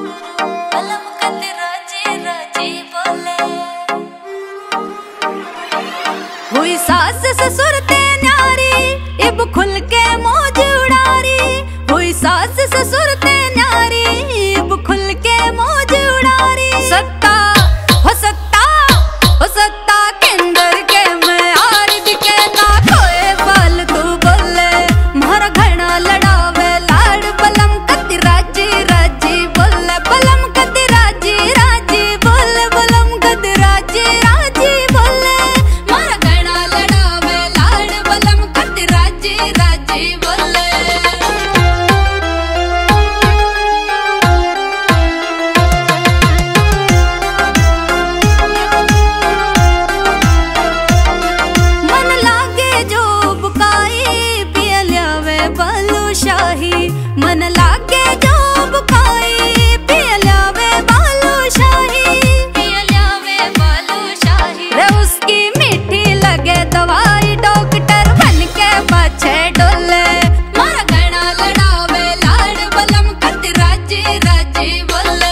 बलम कद राजी राजी बोले। हुई सास ससुर ते न्यारी इब खुल के मौज उड़ारी। हुई सास ससुर ते न्यारी इब खुल के मौज उड़ारी। सत्ता हो सत्ता केंद्र के मैं आर दिखे ना कोई फालतू बोले। मारा घना लड़ावे लाड़ बलम कद राजी राजी बोले। बलम कद राजी राजी बोले। बलम कद राजी राजी बोले। मारा घना लड़ावे लाड़ बलम कद राजी राजी बोले। मन लागे जो बुकाई पिया ल्यावे बालूशाही। पिया ल्यावे बालूशाही रे उसकी मीठी लगे दवाई। डॉक्टर बन के पाछे डोले। मारा घना लड़ावे लाड़ बलम कद राजी राजी बोले।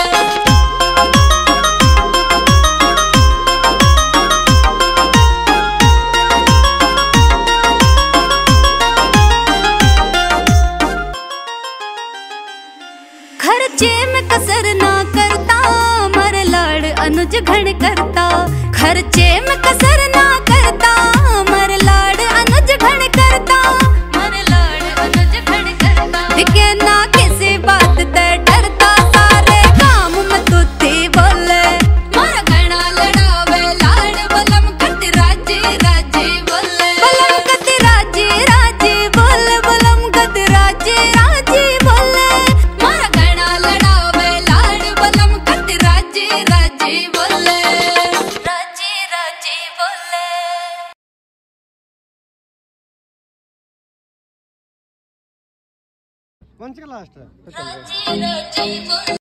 खर्चे में कसर ना करता मर लाड़ अनुज घण करता। खर्चे में कसर ना करता मर लाड़ अनुज घण करता। मर लाड़ अनुज घण करता दिखे ना किसी बात ते डरता। सारे काम में तुत्ती बोले। मारा घना लड़ावे लाड़ बलम कद राजी राजी बोले। बलम कद राजी राजी बोले। बलम कद राजी राजी बोले। मारा घना लड़ावे लाड़ बलम कद राजी राजी बोले। राजी राजी बोले। कौन सी क्लास है? राजी राजी बोले।